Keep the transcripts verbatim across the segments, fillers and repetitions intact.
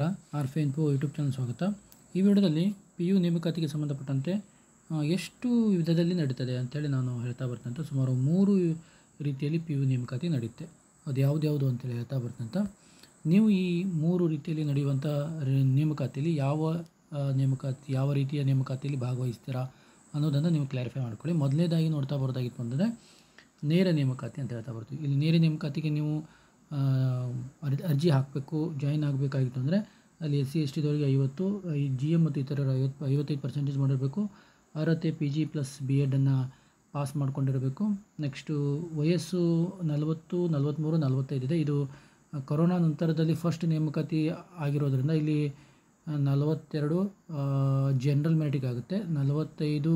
ನಮಸ್ಕಾರ. ಆರ್ಫೆ info YouTube channel ಸ್ವಾಗತ. ಈ ವಿಡಿಯೋದಲ್ಲಿ ಪಿ ಯು ನೇಮಕಾತಿಗೆ ಸಂಬಂಧಪಟ್ಟಂತೆ ಎಷ್ಟು ವಿಧದಲ್ಲಿ ನಡೀತದೆ ಅಂತೇಳಿ ನಾನು ಹೇಳ್ತಾ ಬರ್ತಂತ. ಸುಮಾರು ಮೂರು ರೀತಿಯಲ್ಲಿ ಪಿ ಯು ನೇಮಕಾತಿ ನಡೆಯುತ್ತೆ. ಅದು ಯಾವುದು ಯಾವುದು ಅಂತೇಳಿ ಹೇಳ್ತಾ ಬರ್ತಂತ. ನೀವು ಈ ಮೂರು ರೀತಿಯಲ್ಲಿ ನಡೆಯುವಂಥ ನೇಮಕಾತಿಯಲ್ಲಿ ಯಾವ ನೇಮಕಾತಿ ಯಾವ ರೀತಿಯ ನೇಮಕಾತಿಯಲ್ಲಿ ಭಾಗವಹಿಸ್ತೀರಾ ಅನ್ನೋದನ್ನು ನೀವು ಕ್ಲಾರಿಫೈ ಮಾಡ್ಕೊಳ್ಳಿ. ಮೊದಲನೇದಾಗಿ ನೋಡ್ತಾ ಬರೋದಾಗಿತ್ತು ಅಂದರೆ ನೇರ ನೇಮಕಾತಿ ಅಂತ ಹೇಳ್ತಾ ಬರ್ತೀವಿ. ಇಲ್ಲಿ ನೇರ ನೇಮಕಾತಿಗೆ ನೀವು ಅರ್ಜಿ ಹಾಕಬೇಕು, ಜಾಯಿನ್ ಆಗಬೇಕಾಗಿತ್ತು ಅಂದರೆ ಅಲ್ಲಿ ಎಸ್ ಸಿ ಎಸ್ ಟಿದವರಿಗೆ ಐವತ್ತು, ಈ ಜಿ ಎಮ್ ಮತ್ತು ಇತರರ ಐವತ್ತು ಐವತ್ತೈದು ಪರ್ಸೆಂಟೇಜ್ ಮಾಡಿರಬೇಕು. ಅರ್ಹತೆ ಪಿ ಜಿ ಪ್ಲಸ್ ಬಿ ಎಡನ್ನು ಪಾಸ್ ಮಾಡ್ಕೊಂಡಿರಬೇಕು. ನೆಕ್ಸ್ಟು ವಯಸ್ಸು ನಲವತ್ತು ನಲವತ್ತ್ಮೂರು ನಲವತ್ತೈದು ಇದೆ. ಇದು ಕೊರೋನಾ ನಂತರದಲ್ಲಿ ಫಸ್ಟ್ ನೇಮಕಾತಿ ಆಗಿರೋದ್ರಿಂದ ಇಲ್ಲಿ ನಲವತ್ತೆರಡು ಜನರಲ್ ಮೆರಿಟಿಗೆ ಆಗುತ್ತೆ, ನಲವತ್ತೈದು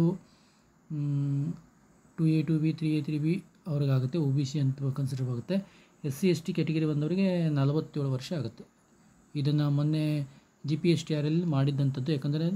two A two B three A three B ಅವ್ರಿಗಾಗುತ್ತೆ, ಒ ಬಿ ಸಿ ಅಂತ ಕನ್ಸಿಡರ್ ಆಗುತ್ತೆ. S C S T category ಬಂದವರಿಗೆ ನಲವತ್ತೇಳು ವರ್ಷ ಆಗುತ್ತೆ. ಇದನ್ನು ಮೊನ್ನೆ G P S T R ಎಲ್ಲಿ ಮಾಡಿದ್ದಂಥದ್ದು. ಯಾಕಂದರೆ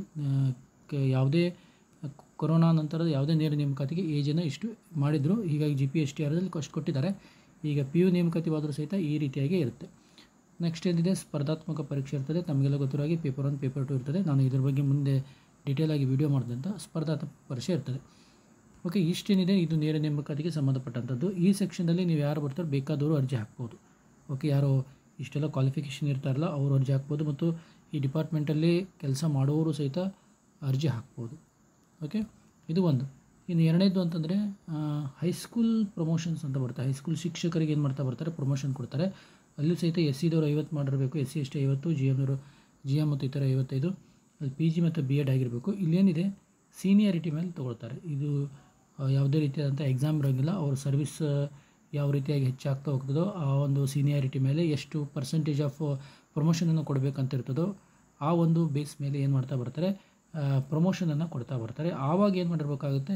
ಯಾವುದೇ ಕೊರೋನಾ ನಂತರದ ಯಾವುದೇ ನೇರ ನೇಮಕಾತಿಗೆ ಏಜನ್ನು ಇಷ್ಟು ಮಾಡಿದರು. ಹೀಗಾಗಿ ಜಿ ಪಿ ಎಸ್ ಟಿ ಆರಲ್ಲಿ ಅಷ್ಟು ಕೊಟ್ಟಿದ್ದಾರೆ. ಈಗ ಪಿ ಯು ನೇಮಕಾತಿವಾದರೂ ಸಹಿತ ಈ ರೀತಿಯಾಗಿ ಇರುತ್ತೆ. ನೆಕ್ಸ್ಟ್ ಏನಿದೆ, ಸ್ಪರ್ಧಾತ್ಮಕ ಪರೀಕ್ಷೆ ಇರ್ತದೆ. ತಮಗೆಲ್ಲ ಗೊತ್ತಿರೋ ಹಾಗೆ ಪೇಪರ್ ಒನ್ ಪೇಪರ್ ಟು ಇರ್ತದೆ. ನಾನು ಇದ್ರ ಬಗ್ಗೆ ಮುಂದೆ ಡೀಟೇಲಾಗಿ ವಿಡಿಯೋ ಮಾಡಿದಂಥ ಸ್ಪರ್ಧಾತ್ಮಕ ಪರೀಕ್ಷೆ ಇರ್ತದೆ. ಓಕೆ, ಇಷ್ಟೇನಿದೆ ಇದು ನೇರ ನೇಮಕಾತಿಗೆ ಸಂಬಂಧಪಟ್ಟಂಥದ್ದು. ಈ ಸೆಕ್ಷನ್ದಲ್ಲಿ ನೀವು ಯಾರು ಬರ್ತಾರೆ ಬೇಕಾದವರು ಅರ್ಜಿ ಹಾಕ್ಬೋದು. ಓಕೆ, ಯಾರು ಇಷ್ಟೆಲ್ಲ ಕ್ವಾಲಿಫಿಕೇಷನ್ ಇರ್ತಾರಲ್ಲ ಅವರು ಅರ್ಜಿ ಹಾಕ್ಬೋದು, ಮತ್ತು ಈ ಡಿಪಾರ್ಟ್ಮೆಂಟಲ್ಲಿ ಕೆಲಸ ಮಾಡೋರು ಸಹಿತ ಅರ್ಜಿ ಹಾಕ್ಬೋದು. ಓಕೆ, ಇದು ಒಂದು. ಇನ್ನು ಎರಡನೇದು ಅಂತಂದರೆ ಹೈಸ್ಕೂಲ್ ಪ್ರಮೋಷನ್ಸ್ ಅಂತ ಬರ್ತಾರೆ. ಹೈಸ್ಕೂಲ್ ಶಿಕ್ಷಕರಿಗೆ ಏನು ಮಾಡ್ತಾ ಬರ್ತಾರೆ, ಪ್ರಮೋಷನ್ ಕೊಡ್ತಾರೆ. ಅಲ್ಲೂ ಸಹಿತ ಎಸ್ ಸಿದವರು ಐವತ್ತು ಮಾಡಿರಬೇಕು, ಎಸ್ ಸಿ ಎಸ್ ಟಿ ಐವತ್ತು, ಜಿ ಎಮ್ನವರು ಜಿ ಎಮ್ ಮತ್ತು ಇತರ ಐವತ್ತೈದು, ಅಲ್ಲಿ ಪಿ ಜಿ ಮತ್ತು ಬಿ ಎಡ್ ಆಗಿರಬೇಕು. ಇಲ್ಲೇನಿದೆ ಸೀನಿಯಾರಿಟಿ ಮೇಲೆ ತೊಗೊಳ್ತಾರೆ. ಇದು ಯಾವುದೇ ರೀತಿಯಾದಂಥ ಎಕ್ಸಾಮ್ ಇರೋಂಗಿಲ್ಲ. ಅವ್ರ ಸರ್ವಿಸ್ ಯಾವ ರೀತಿಯಾಗಿ ಹೆಚ್ಚಾಗ್ತಾ ಹೋಗ್ತದೋ ಆ ಒಂದು ಸೀನಿಯಾರಿಟಿ ಮೇಲೆ ಎಷ್ಟು ಪರ್ಸೆಂಟೇಜ್ ಆಫ್ ಪ್ರಮೋಷನನ್ನು ಕೊಡಬೇಕಂತ ಇರ್ತದೋ ಆ ಒಂದು ಬೇಸ್ ಮೇಲೆ ಏನು ಮಾಡ್ತಾ ಬರ್ತಾರೆ, ಪ್ರಮೋಷನನ್ನು ಕೊಡ್ತಾ ಬರ್ತಾರೆ. ಆವಾಗ ಏನು ಮಾಡಿರಬೇಕಾಗುತ್ತೆ,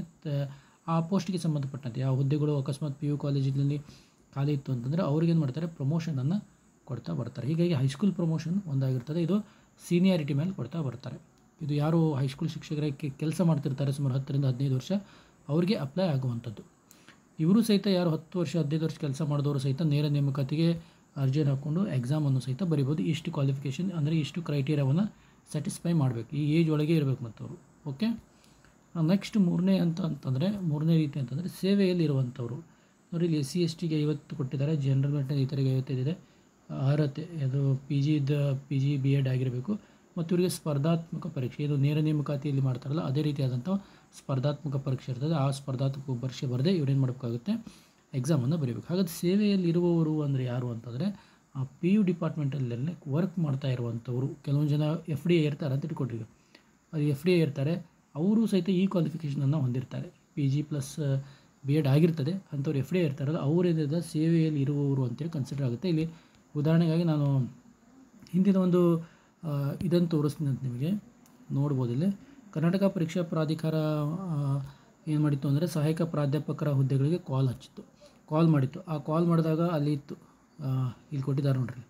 ಆ ಪೋಸ್ಟಿಗೆ ಸಂಬಂಧಪಟ್ಟಂತೆ ಯಾವ ಹುದ್ದೆಗಳು ಅಕಸ್ಮಾತ್ ಪಿ ಯು ಕಾಲೇಜಿನಲ್ಲಿ ಖಾಲಿ ಇತ್ತು ಅಂತಂದರೆ ಅವ್ರಿಗೇನು ಮಾಡ್ತಾರೆ, ಪ್ರಮೋಷನನ್ನು ಕೊಡ್ತಾ ಬರ್ತಾರೆ. ಹೀಗಾಗಿ ಹೈಸ್ಕೂಲ್ ಪ್ರಮೋಷನ್ ಒಂದಾಗಿರ್ತದೆ. ಇದು ಸೀನಿಯಾರಿಟಿ ಮೇಲೆ ಕೊಡ್ತಾ ಬರ್ತಾರೆ. ಇದು ಯಾರು ಹೈಸ್ಕೂಲ್ ಶಿಕ್ಷಕರಾಗಿ ಕೆಲಸ ಮಾಡ್ತಿರ್ತಾರೆ ಸುಮಾರು ಹತ್ತರಿಂದ ಹದಿನೈದು ವರ್ಷ ಅವ್ರಿಗೆ ಅಪ್ಲೈ ಆಗುವಂಥದ್ದು. ಇವರು ಸಹಿತ ಯಾರು ಹತ್ತು ವರ್ಷ ಹದಿನೈದು ವರ್ಷ ಕೆಲಸ ಮಾಡಿದವರು ಸಹಿತ ನೇರ ನೇಮಕಾತಿಗೆ ಅರ್ಜಿಯನ್ನು ಹಾಕ್ಕೊಂಡು ಎಕ್ಸಾಮನ್ನು ಸಹಿತ ಬರಿಬೋದು. ಇಷ್ಟು ಕ್ವಾಲಿಫಿಕೇಷನ್ ಅಂದರೆ ಇಷ್ಟು ಕ್ರೈಟೀರಿಯಾವನ್ನು ಸ್ಯಾಟಿಸ್ಫೈ ಮಾಡಬೇಕು, ಈ ಏಜ್ ಒಳಗೆ ಇರಬೇಕು ಮತ್ತವರು. ಓಕೆ, ನೆಕ್ಸ್ಟ್ ಮೂರನೇ ಅಂತ ಅಂತಂದರೆ ಮೂರನೇ ರೀತಿ ಅಂತಂದರೆ ಸೇವೆಯಲ್ಲಿ ಇರುವಂಥವ್ರು. ನೋಡಿ, ಇಲ್ಲಿ ಎಸ್ ಸಿ ಎಸ್ ಟಿಗೆ ಐವತ್ತು ಕೊಟ್ಟಿದ್ದಾರೆ, ಜನರಲ್ ಮೆರಿಟ್ ಇತರಿಗೆ ಐವತ್ತೈದಿದೆ. ಅರ್ಹತೆ ಅದು ಪಿ ಜಿದ ಪಿ ಜಿ ಬಿ ಎಡ್ ಆಗಿರಬೇಕು. ಮತ್ತು ಇವರಿಗೆ ಸ್ಪರ್ಧಾತ್ಮಕ ಪರೀಕ್ಷೆ, ಇದು ನೇರ ನೇಮಕಾತಿಯಲ್ಲಿ ಮಾಡ್ತಾರಲ್ಲ ಅದೇ ರೀತಿಯಾದಂಥ ಸ್ಪರ್ಧಾತ್ಮಕ ಪರೀಕ್ಷೆ ಇರ್ತದೆ. ಆ ಸ್ಪರ್ಧಾತ್ಮಕ ಪರೀಕ್ಷೆ ಬರದೆ ಇವ್ರೇನು ಮಾಡಬೇಕಾಗುತ್ತೆ, ಎಕ್ಸಾಮನ್ನು ಬರೀಬೇಕು. ಹಾಗಾದ್ರೆ ಸೇವೆಯಲ್ಲಿ ಇರುವವರು ಅಂದರೆ ಯಾರು ಅಂತಂದರೆ ಆ ಪಿ ಯು ಡಿಪಾರ್ಟ್ಮೆಂಟಲ್ಲೇ ವರ್ಕ್ ಮಾಡ್ತಾ ಇರುವಂಥವ್ರು. ಕೆಲವೊಂದು ಜನ ಎಫ್ ಡಿ ಎ ಇರ್ತಾರೆ ಅಂತ ಇಟ್ಕೊಡ್ರಿ. ಅದು ಎಫ್ ಡಿ ಎ ಇರ್ತಾರೆ, ಅವರು ಸಹಿತ ಈ ಕ್ವಾಲಿಫಿಕೇಷನನ್ನು ಹೊಂದಿರ್ತಾರೆ. P G plus B Ed ಆಗಿರ್ತದೆ. ಅಂಥವ್ರು ಎಫ್ ಡಿ ಎ ಇರ್ತಾರಲ್ಲ ಅವರಿಂದ ಸೇವೆಯಲ್ಲಿ ಇರುವವರು ಅಂತೇಳಿ ಕನ್ಸಿಡರ್ ಆಗುತ್ತೆ. ಇಲ್ಲಿ ಉದಾಹರಣೆಗಾಗಿ ನಾನು ಹಿಂದಿನ ಒಂದು ಇದನ್ನು ತೋರಿಸ್ತೀನಿ ಅಂತ ನಿಮಗೆ ನೋಡ್ಬೋದು. ಇಲ್ಲಿ ಕರ್ನಾಟಕ ಪರೀಕ್ಷಾ ಪ್ರಾಧಿಕಾರ ಏನು ಮಾಡಿತ್ತು ಅಂದರೆ ಸಹಾಯಕ ಪ್ರಾಧ್ಯಾಪಕರ ಹುದ್ದೆಗಳಿಗೆ ಕಾಲ್ ಹಚ್ಚಿತ್ತು ಕಾಲ್ ಮಾಡಿತ್ತು ಆ ಕಾಲ್ ಮಾಡಿದಾಗ ಅಲ್ಲಿ ಇತ್ತು, ಇಲ್ಲಿ ಕೊಟ್ಟಿದ್ದಾರೆ ನೋಡ್ರಿ,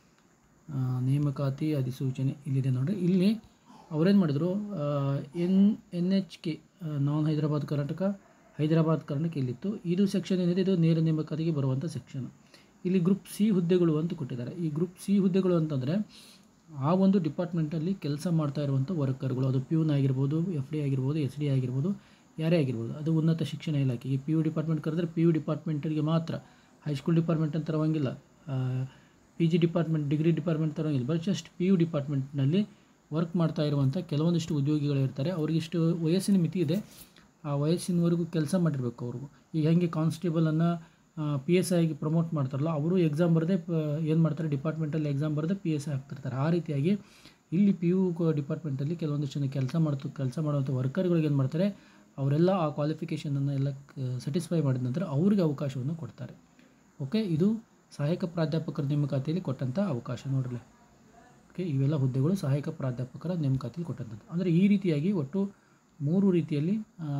ನೇಮಕಾತಿ ಅಧಿಸೂಚನೆ ಇಲ್ಲಿದೆ ನೋಡಿರಿ. ಇಲ್ಲಿ ಅವರೇನು ಮಾಡಿದರು, N N H K non Hyderabad Karnataka Hyderabad Karnataka ಇಲ್ಲಿತ್ತು. ಇದು ಸೆಕ್ಷನ್ ಏನಿದೆ ಇದು ನೇರ ನೇಮಕಾತಿಗೆ ಬರುವಂಥ ಸೆಕ್ಷನ್. ಇಲ್ಲಿ ಗ್ರೂಪ್ ಸಿ ಹುದ್ದೆಗಳು ಅಂತ ಕೊಟ್ಟಿದ್ದಾರೆ. ಈ ಗ್ರೂಪ್ ಸಿ ಹುದ್ದೆಗಳು ಅಂತಂದರೆ ಆ ಒಂದು ಡಿಪಾರ್ಟ್ಮೆಂಟಲ್ಲಿ ಕೆಲಸ ಮಾಡ್ತಾ ಇರುವಂಥ ವರ್ಕರ್ಗಳು. ಅದು ಪಿ ಯುನ್ ಆಗಿರ್ಬೋದು, ಎಫ್ ಡಿ ಆಗಿರ್ಬೋದು, ಎಸ್ ಡಿ ಆಗಿರ್ಬೋದು, ಯಾರೇ ಆಗಿರ್ಬೋದು. ಅದು ಉನ್ನತ ಶಿಕ್ಷಣ ಇಲಾಖೆ. ಈ ಪಿ ಯು ಡಿಪಾರ್ಟ್ಮೆಂಟ್ ಕರೆದ್ರೆ ಪಿ ಯು ಡಿಪಾರ್ಟ್ಮೆಂಟಿಗೆ ಮಾತ್ರ, ಹೈಸ್ಕೂಲ್ ಡಿಪಾರ್ಟ್ಮೆಂಟ್ ಅಂತ ತರುವಂಗಿಲ್ಲ, P G department degree department ತರೋಂಗಿಲ್ಲ. ಬಟ್ ಜಸ್ಟ್ ಪಿ ಯು ಡಿಪಾರ್ಟ್ಮೆಂಟ್ನಲ್ಲಿ ವರ್ಕ್ ಮಾಡ್ತಾ ಇರುವಂಥ ಕೆಲವೊಂದಿಷ್ಟು ಉದ್ಯೋಗಿಗಳು ಇರ್ತಾರೆ. ಅವ್ರಿಗಿಷ್ಟು ವಯಸ್ಸಿನ ಮಿತಿ ಇದೆ, ಆ ವಯಸ್ಸಿನವರೆಗೂ ಕೆಲಸ ಮಾಡಿರಬೇಕು ಅವ್ರಿಗೂ. ಈಗ ಹೆಂಗೆ ಕಾನ್ಸ್ಟೇಬಲನ್ನು ಪಿ ಎಸ್ ಐ ಆಗಿ ಪ್ರಮೋಟ್ ಮಾಡ್ತಾರಲ್ಲ, ಅವರು ಎಕ್ಸಾಮ್ ಬರದೆ ಏನು ಮಾಡ್ತಾರೆ, ಡಿಪಾರ್ಟ್ಮೆಂಟಲ್ಲಿ ಎಕ್ಸಾಮ್ ಬರದೆ ಪಿ ಎಸ್ ಐ ಆಗ್ತಿರ್ತಾರೆ. ಆ ರೀತಿಯಾಗಿ ಇಲ್ಲಿ ಪಿ ಯು ಡಿಪಾರ್ಟ್ಮೆಂಟಲ್ಲಿ ಕೆಲವೊಂದಿಷ್ಟು ಜನ ಕೆಲಸ ಮಾಡ್ತು ಕೆಲಸ ಮಾಡುವಂಥ ವರ್ಕರ್ಗಳಿಗೆ ಏನು ಮಾಡ್ತಾರೆ, ಅವರೆಲ್ಲ ಆ ಕ್ವಾಲಿಫಿಕೇಷನನ್ನು ಎಲ್ಲ ಸ್ಯಾಟಿಸ್ಫೈ ಮಾಡಿದ ನಂತರ ಅವ್ರಿಗೆ ಅವಕಾಶವನ್ನು ಕೊಡ್ತಾರೆ. ಓಕೆ, ಇದು ಸಹಾಯಕ ಪ್ರಾಧ್ಯಾಪಕರ ನೇಮಕಾತಿಯಲ್ಲಿ ಕೊಟ್ಟಂಥ ಅವಕಾಶ ನೋಡ್ರಿ. ಓಕೆ, ಇವೆಲ್ಲ ಹುದ್ದೆಗಳು ಸಹಾಯಕ ಪ್ರಾಧ್ಯಾಪಕರ ನೇಮಕಾತಿಯಲ್ಲಿ ಕೊಟ್ಟಂಥದ್ದು. ಅಂದರೆ ಈ ರೀತಿಯಾಗಿ ಒಟ್ಟು ಮೂರು ರೀತಿಯಲ್ಲಿ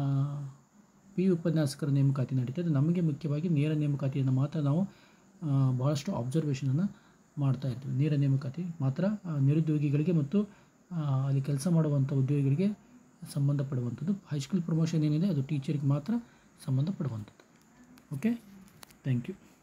ಪಿ ಯು ಉಪನ್ಯಾಸಕರ ನೇಮಕಾತಿ ನಡೀತದೆ. ನಮಗೆ ಮುಖ್ಯವಾಗಿ ನೇರ ನೇಮಕಾತಿಯನ್ನು ಮಾತ್ರ ನಾವು ಭಾಳಷ್ಟು ಅಬ್ಸರ್ವೇಷನನ್ನು ಮಾಡ್ತಾ ಇರ್ತೀವಿ. ನೇರ ನೇಮಕಾತಿ ಮಾತ್ರ ನಿರುದ್ಯೋಗಿಗಳಿಗೆ ಮತ್ತು ಅಲ್ಲಿ ಕೆಲಸ ಮಾಡುವಂಥ ಉದ್ಯೋಗಿಗಳಿಗೆ ಸಂಬಂಧಪಡುವಂಥದ್ದು. ಹೈಸ್ಕೂಲ್ ಪ್ರಮೋಷನ್ ಏನಿದೆ ಅದು ಟೀಚರಿಗೆ ಮಾತ್ರ ಸಂಬಂಧಪಡುವಂಥದ್ದು. Okay, thank you.